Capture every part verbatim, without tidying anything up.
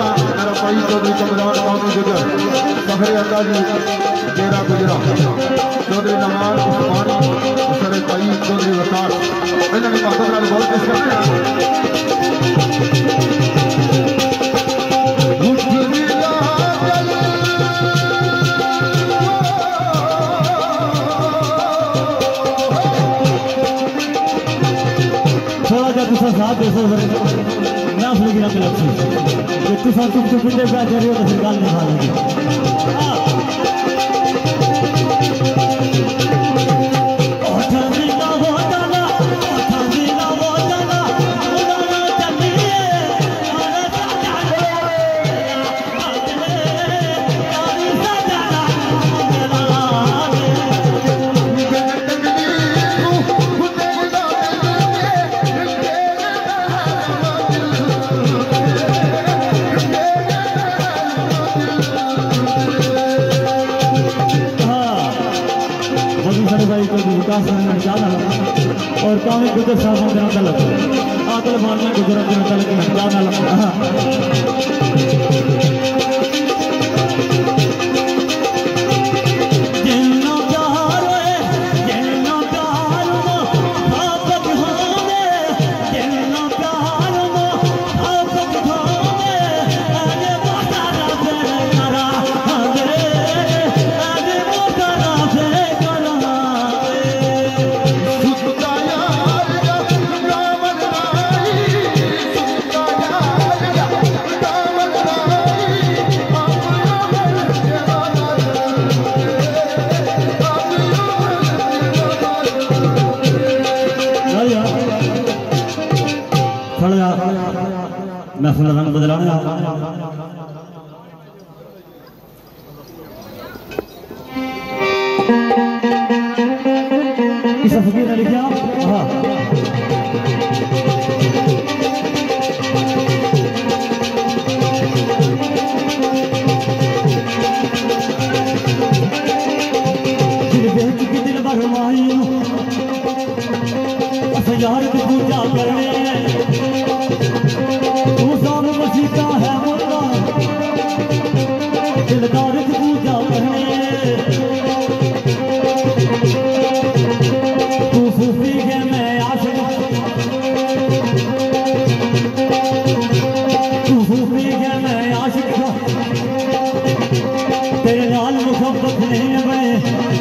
मेरा भाई चौधरी कमरान कानू गुजर सफरे अल्लाह जी तेरा गुजरा चौधरी नमान उस्मानी उसरे भाई चौधरी वकार इन्होंने भगत नाल बहुत पेश करते हैं। थोड़ा जा तुसा साथ दे सो फिर ना फुल गिरा के लक्ष्य कि तुसा चुप चुप पिंडे पे जा रही हो तो फिर गाल नहीं खा लेंगे। और कामी गुजर साहब ने तलब आकल मारने गुजरात ने तलब की जाना लगा महफिल रंग बदलाने इस फकीर ने लिखा हाँ दिल बेच के दिल भरमाई यार की पूजा करने मसीता है मुल्ला दिलदार की पूजा करने तू सूफी है मैं आशिक तू सूफी है मैं आशिक तेरे नाल मुहब्बत नहीं बने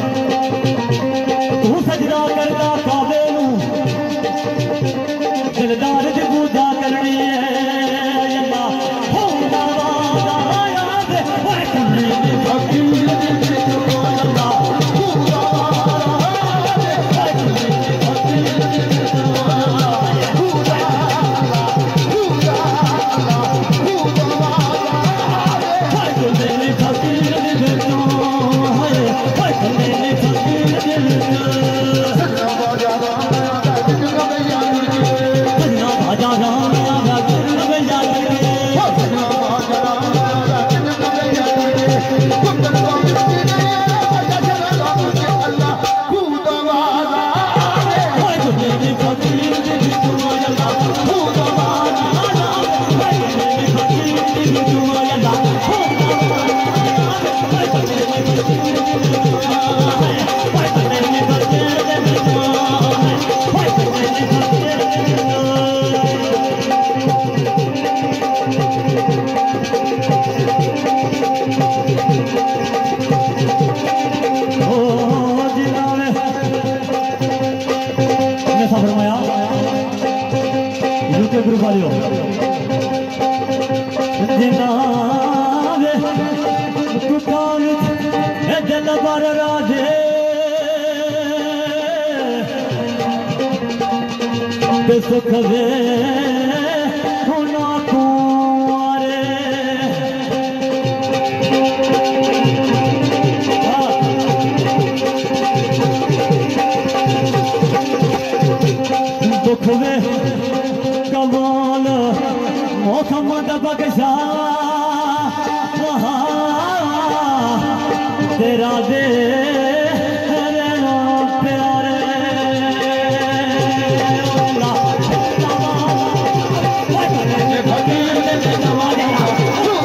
तू सजदा करता काबे नू दिलदार की पूजा करनी है। सुख वे होना कुंवारे दुख वे कमाल मोहम्मद बख्शा तेरा दे फकीर ने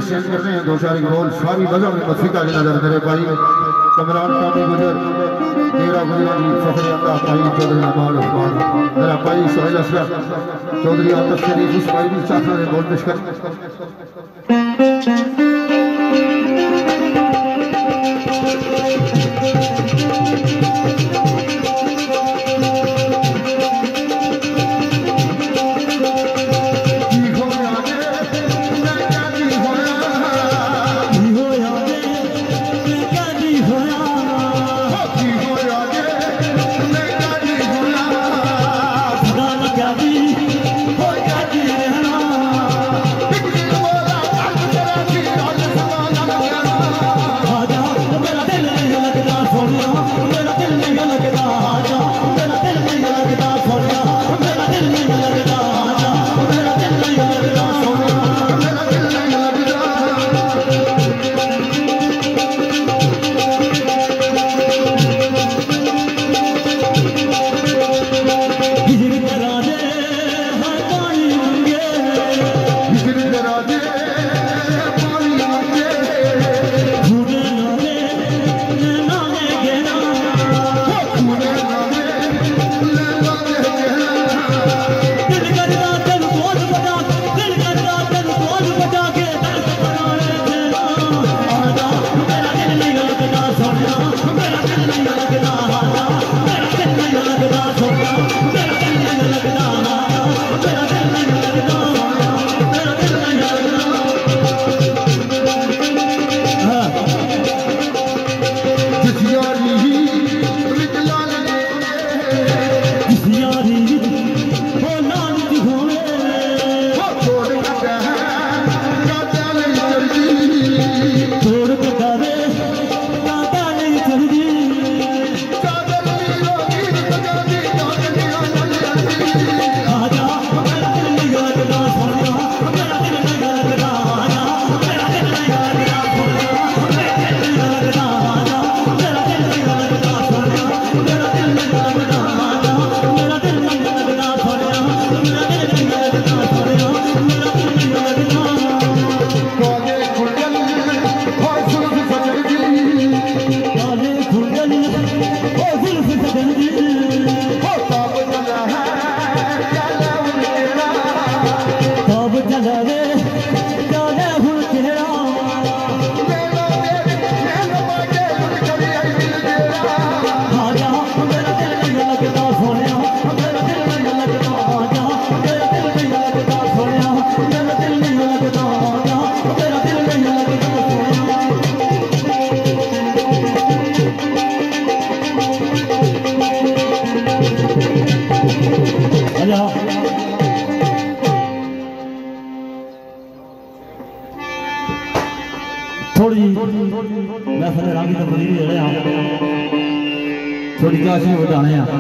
एक्सचेंज कर रहे हैं दो चार बोल सारी वजह में मस्फिका की नजर मेरे भाई कमरान कामी गुजर तेरा गुजरा जी फखरे अता भाई चौधरी नमाल उस्मान मेरा भाई सोहेल अशरफ चौधरी आतफ शरीफ उस भाई भी चाहता है बोल पेश कर थोड़ी मैं फिर रागी तो बड़ी जेड़े आ थोड़ी काशी बजाने आ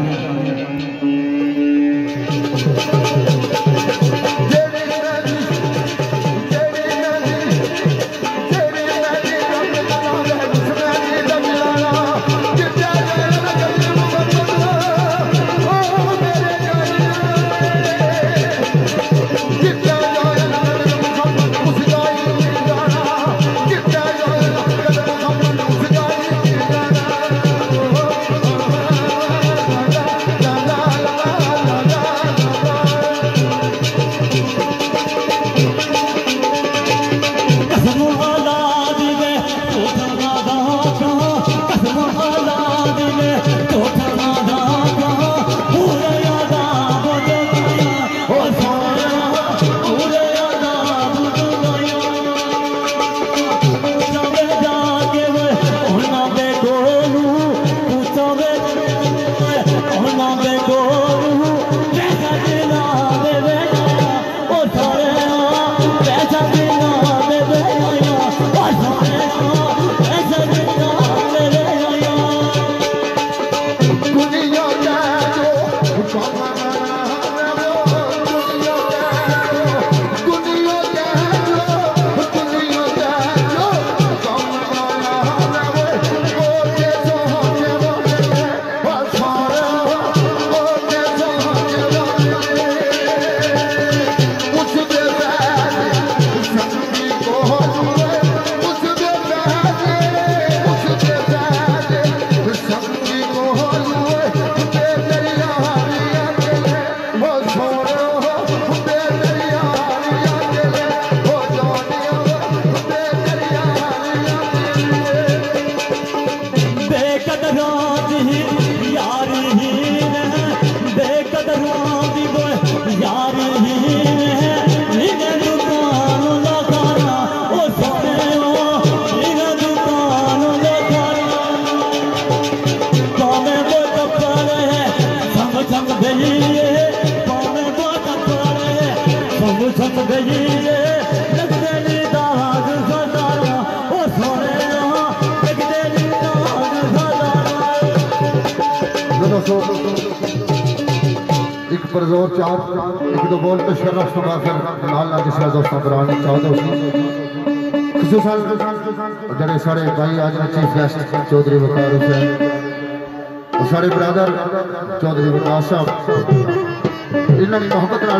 एक परजोर चार एक दो बोल पेश करना शुरू फिर नाल नाल जिस दोस्तों दौरान चाहो दोस्तों खसूसन जड़े सारे भाई आज ने चीफ गेस्ट चौधरी वकार हुसैन और सारे ब्रदर चौधरी विकास साहब इन्हां दी मोहब्बत नाल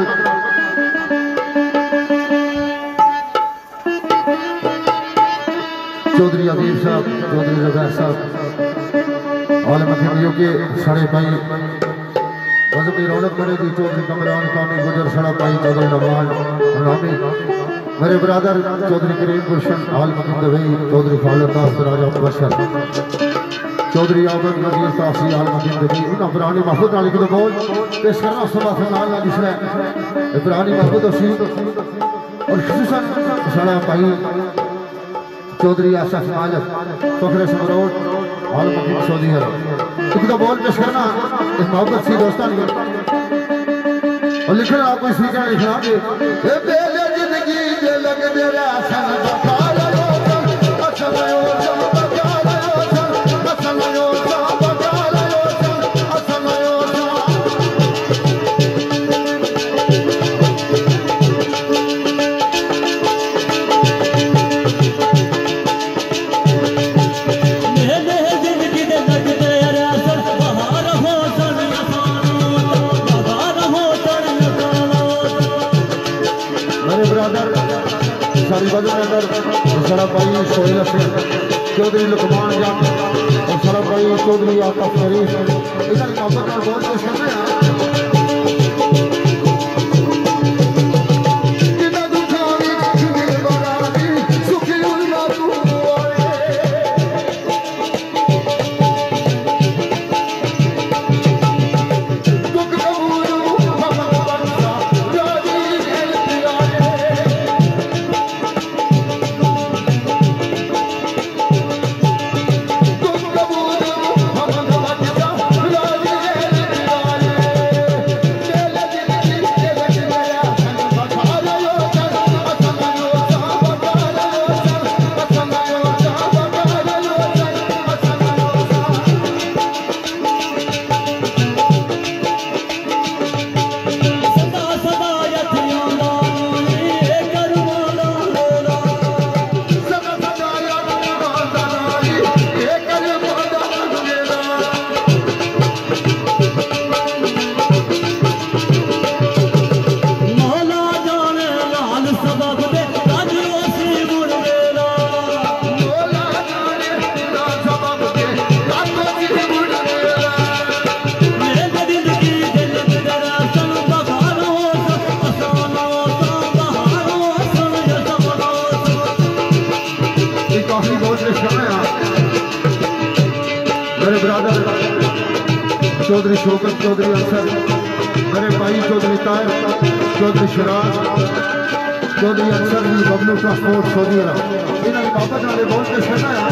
चौधरी अदीब साहब चौधरी रज़ा साहब और मखियो के सारे भाई मजहबी रौनक बनेगी चौधरी कमरान खानी गुजर सड़ा भाई चौधरी नवाज नामी मेरे ब्रदर चौधरी करीम गुलशन आल मकिन दवई चौधरी खालिद दास राजा बशर चौधरी आबद नजीर तासी आल मकिन दवई उन्हें पुरानी महफूद नाल की बोल पेश करना सुबह से नाल ना जिसने पुरानी महफूद सी और खुसूसन सड़ा भाई चौधरी आशफ मालिक फखरे समरोड आल मकिन सऊदी अरब एक तो बोल पेश करना इस मोहब्बत सी दोस्तान और लिखना कोई सीखना लिखना के ए बेले जिंदगी दे लग मेरा सन बकार लो सन लो बकार लो सन लो बकार लो सन लो सारा भाई सोहेल हसन चौधरी लुकमान जट और सारा भाई चौधरी आकाश शरीफ इधर मोहब्बत और बहुत पेश करते हैं चौधरी शौकत चौधरी अंसर मेरे भाई चौधरी तायर चौधरी शराज चौधरी अंसर जी बबलू ट्रांसपोर्ट सऊदी अरब इन्होंने वापस आने बहुत पेश करना है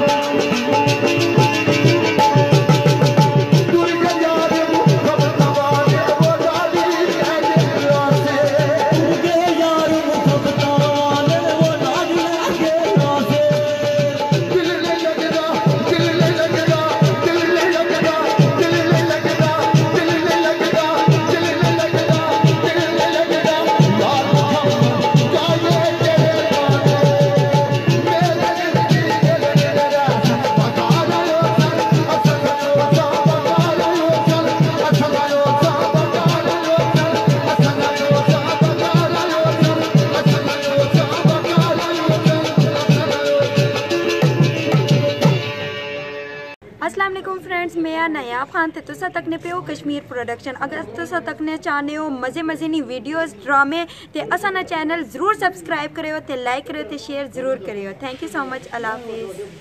अस्सलाम वालेकुम फ्रेंड्स, मैं नयाब खान थे तुसा तकने पे हो कश्मीर प्रोडक्शन। अगर तुसा तकने चाहने हो मज़े मज़े नी वीडियोस ड्रामे ते असा ना चैनल ज़रूर सब्सक्राइब करो ते लाइक करो ते शेयर ज़रूर करो। Thank you so much. अल्लाह हाफिज़।